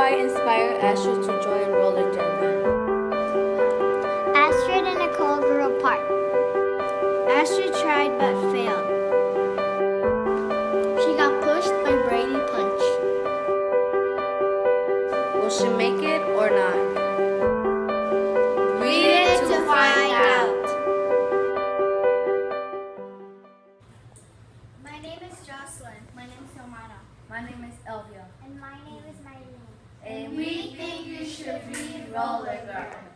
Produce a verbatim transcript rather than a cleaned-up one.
might inspire Astrid to join roller derby. Astrid and Nicole grew apart. Astrid tried but failed. She got pushed by Brady Punch. Will she make it or not? Read it to find out. My name is Jocelyn. My name is Romana. My name is Elvia. And my name is Mylene. And we think you should read Roller Girl.